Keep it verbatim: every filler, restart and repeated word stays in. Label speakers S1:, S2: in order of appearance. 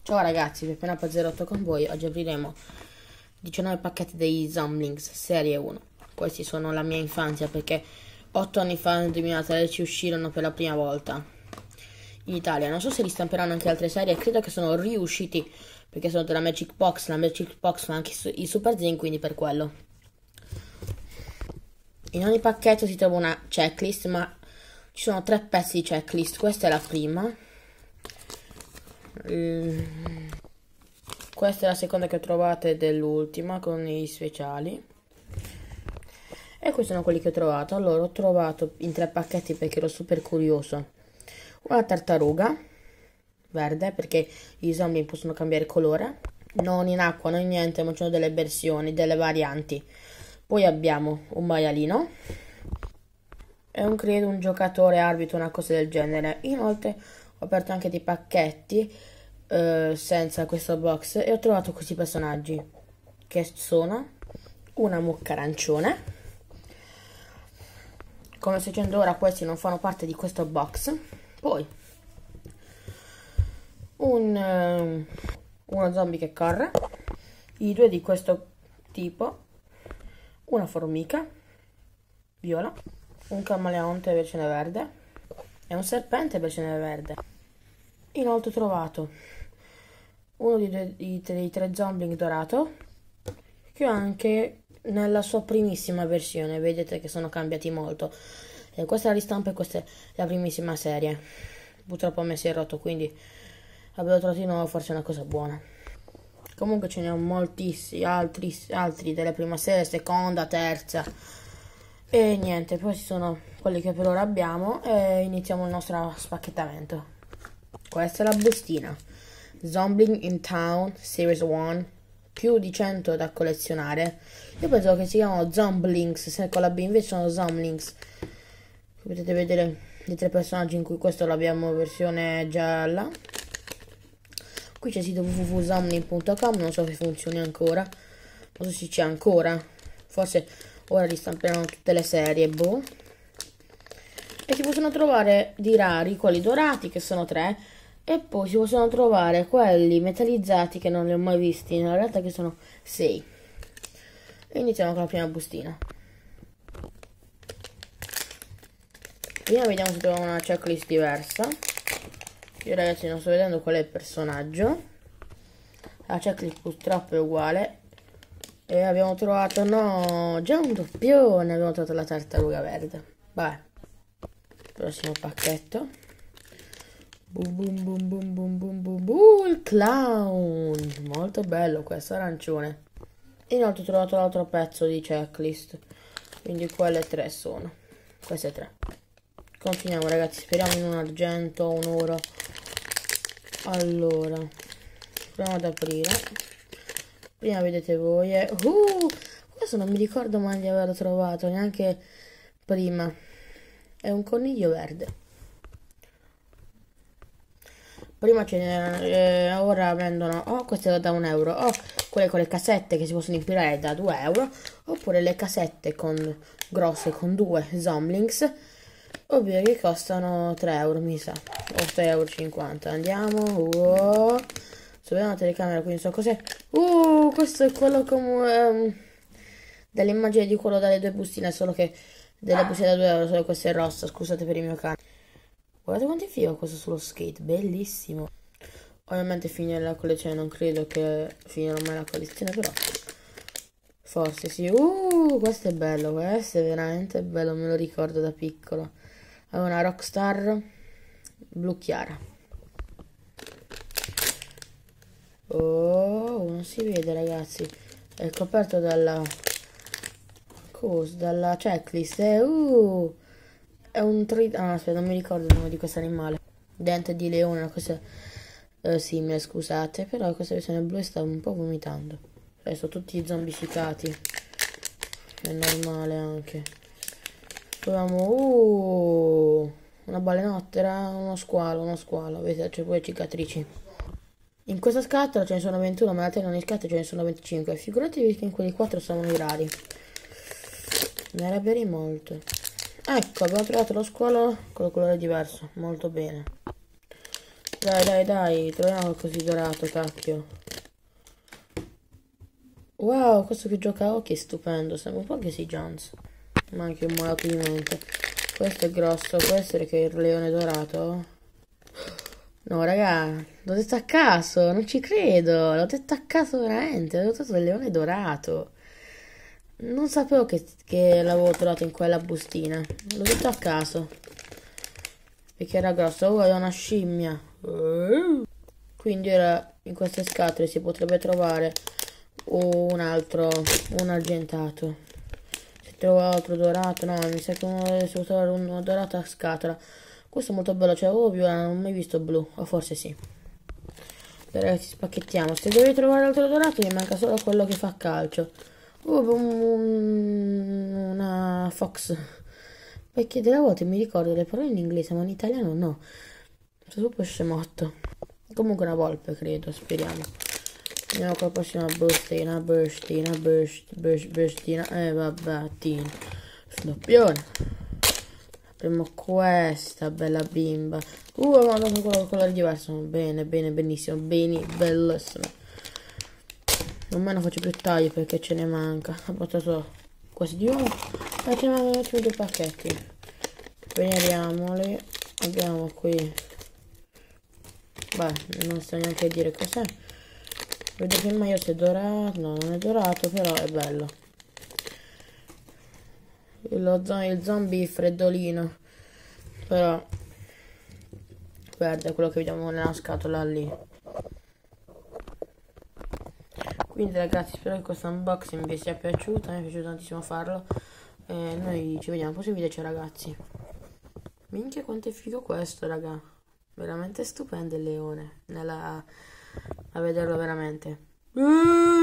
S1: Ciao ragazzi, Peppina Pazzerotto con voi. Oggi apriremo diciannove pacchetti dei Zomblings serie uno. Questi sono la mia infanzia perché otto anni fa nel duemilatré ci uscirono per la prima volta in Italia. Non so se ristamperanno anche altre serie, credo che sono riusciti perché sono della Magic Box. La Magic Box fa anche i Super Zen, quindi per quello. In ogni pacchetto si trova una checklist, ma ci sono tre pezzi di checklist. Questa è la prima. Mm. Questa è la seconda che trovate dell'ultima con i speciali. E questi sono quelli che ho trovato. Allora, ho trovato in tre pacchetti perché ero super curioso. Una tartaruga verde, perché i zombie possono cambiare colore. Non in acqua, non in niente, ma ci sono delle versioni, delle varianti. Poi abbiamo un maialino. E un credo un giocatore arbitro, una cosa del genere. Inoltre ho aperto anche dei pacchetti Uh, senza questo box e ho trovato questi personaggi che sono una mucca arancione. Come sto dicendo ora, questi non fanno parte di questo box. Poi un uh, uno zombie che corre, i due di questo tipo, una formica viola, un camaleonte versione verde e un serpente versione verde. Inoltre ho trovato uno dei, due, dei, dei tre zombie dorato, che ho anche nella sua primissima versione. Vedete che sono cambiati molto. E questa è la ristampa e questa è la primissima serie. Purtroppo a me si è rotto, quindi avevo trovato di nuovo, forse è una cosa buona. Comunque ce ne ho moltissimi altri, altri della prima serie, seconda, terza. E niente, poi ci sono quelli che per ora abbiamo e iniziamo il nostro spacchettamento. Questa è la bustina. Zombling in Town Series uno, più di cento da collezionare. Io pensavo che si chiamano Zomblings, se con la B invece sono Zomblings. Potete vedere i tre personaggi, in cui questo l'abbiamo versione gialla. Qui c'è il sito w w w punto zombling punto com, non so se funzioni ancora, non so se c'è ancora, forse ora ristamperanno tutte le serie, boh. E si possono trovare di rari quelli dorati, che sono tre. E poi si possono trovare quelli metallizzati che non li ho mai visti, in realtà che sono sei. E iniziamo con la prima bustina. Prima vediamo se troviamo una checklist diversa. Io ragazzi non sto vedendo qual è il personaggio. La checklist purtroppo è uguale. E abbiamo trovato, no, già un doppione, abbiamo trovato la tartaruga verde. Vabbè, prossimo pacchetto. Boom boom boom boom boom boom boom boom, il clown, molto bello questo, arancione. Inoltre ho trovato l'altro pezzo di checklist, quindi quelle tre sono, queste tre. Continuiamo ragazzi, speriamo in un argento o un oro. Allora, proviamo ad aprire. Prima vedete voi e... Uh, questo non mi ricordo mai di averlo trovato, neanche prima. È un coniglio verde. Prima ce n'erano, eh, ora vendono, oh queste da un euro, oh quelle con le cassette che si possono impilare da due euro, oppure le cassette con grosse con due Zomblings, ovvero che costano tre euro mi sa, o tre e cinquanta euro. Andiamo, uh, sto vedendo la telecamera, quindi so cos'è. Uh, questo è quello come, um, dell'immagine di quello dalle due bustine, solo che delle bustine da due euro, solo questa è rossa, scusate per il mio cane. Guardate quanti figo questo sullo skate, bellissimo. Ovviamente finire la collezione, non credo che finirò mai la collezione, però forse sì. Uh, questo è bello, questo è veramente bello, me lo ricordo da piccolo. Avevo una Rockstar blu chiara. Oh, non si vede ragazzi, è coperto dalla cosa, dalla checklist. Eh, uh È un tri... Ah, aspetta, non mi ricordo il nome di questo animale. Dente di leone, una cosa eh, simile, scusate. Però questa versione blu sta un po' vomitando. Cioè, sono tutti zombificati. È normale anche. Proviamo... Uh, una balenottera, uno squalo, uno squalo. Vedete, c'è pure cicatrici. In questa scatola ce ne sono ventuno, ma la tengono in scatola ce ne sono venticinque. Figuratevi che in quelli quattro sono i rari. Ne arrabbierei molto. Ecco, abbiamo trovato lo squalo con un colore diverso, molto bene. Dai, dai, dai, troviamo qualcosa di dorato, cacchio. Wow, questo che gioca a hockey è stupendo, sembra un po' Casey Jones. Ma anche un malato di mente. Questo è grosso, può essere che è il leone dorato? No, raga, l'ho detto a caso, non ci credo. L'ho detto a caso veramente, l'ho detto il leone dorato. Non sapevo che, che l'avevo trovato in quella bustina. L'ho detto a caso. Perché era grosso. Oh, è una scimmia. Quindi ora in queste scatole si potrebbe trovare un altro, un argentato. Si trova altro dorato. No, mi sa che uno deve si può trovare uno dorato a scatola. Questo è molto bello, cioè, oh, viola, non ho mai visto blu. O forse sì. Dai, ragazzi, spacchettiamo. Se devi trovare altro dorato, mi manca solo quello che fa calcio. Oh, un- una fox. Perché delle volte mi ricordo le parole in inglese, ma in italiano no. Sono proprio scemotto. Comunque una volpe, credo, speriamo. Andiamo con la prossima bustina, bustina, burst, burst, bustina. Eh, vabbè, tin. Snoppione. Apriamo questa bella bimba. Uh, ho mandato quello con colore diverso. Bene, bene, benissimo. Bene, bellissimo. Non me ne faccio più tagli perché ce ne manca. Ho portato questi di uno. E ce ne mancano ultimi due pacchetti. Veneriamoli. Abbiamo qui. Beh, non so neanche dire cos'è. Vedo che il magliotto è dorato. No, non è dorato, però è bello. Lo zo- il zombie freddolino. Però guarda quello che vediamo nella scatola lì. Quindi ragazzi, spero che questo unboxing vi sia piaciuto. Mi è piaciuto tantissimo farlo. E noi ci vediamo al prossimo video, ciao ragazzi. Minchia quanto è figo questo, raga. Veramente stupendo il leone. Nella... A vederlo veramente.